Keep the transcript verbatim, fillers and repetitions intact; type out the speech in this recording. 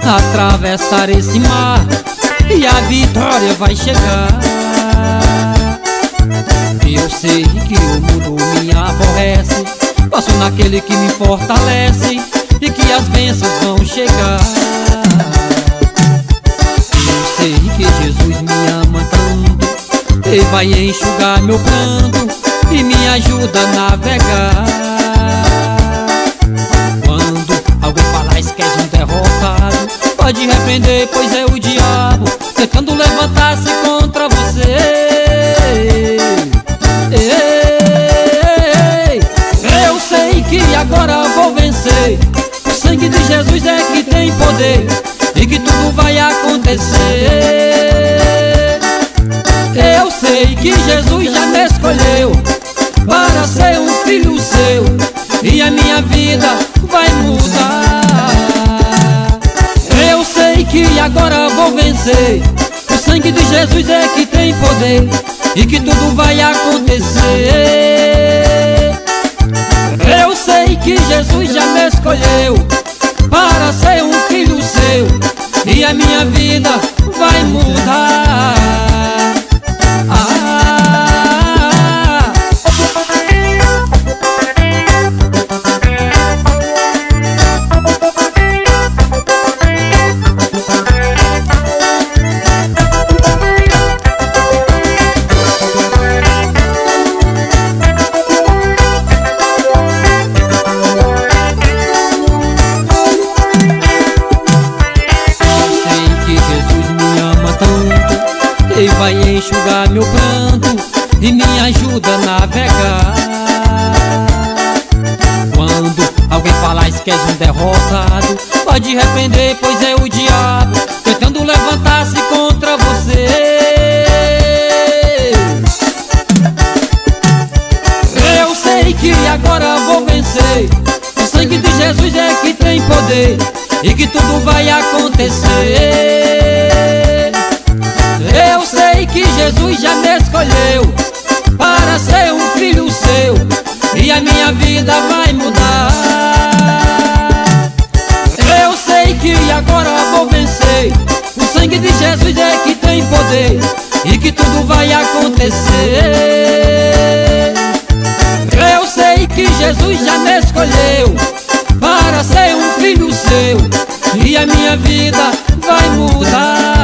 atravessar esse mar e a vitória vai chegar. Eu sei que o mundo me aborrece, passo naquele que me fortalece e que as bênçãos vão chegar. Eu sei que Jesus me ama tanto, Ele vai enxugar meu pranto e me ajuda a navegar. Quando alguém falar que és um derrotado, pode repreender, pois é o diabo tentando levantar-se contra você. Ei, eu sei que agora vou vencer. O sangue de Jesus é que tem poder e que tudo vai acontecer. Eu sei que Jesus já me escolheu para ser um filho seu e a minha vida vai mudar. Eu sei que agora vou vencer. O sangue de Jesus é que tem poder e que tudo vai acontecer. Eu sei que Jesus já me escolheu para ser um filho seu e a minha vida vai mudar. Ah. Ele vai enxugar meu pranto e me ajuda a navegar. Quando alguém falar que és um derrotado, pode repreender, pois é o diabo tentando levantar-se contra você. Eu sei que agora vou vencer. O sangue de Jesus é que tem poder e que tudo vai acontecer. Eu sei que Jesus já me escolheu para ser um filho seu e a minha vida vai mudar. Eu sei que agora vou vencer. O sangue de Jesus é que tem poder e que tudo vai acontecer. Eu sei que Jesus já me escolheu para ser um filho seu e a minha vida vai mudar.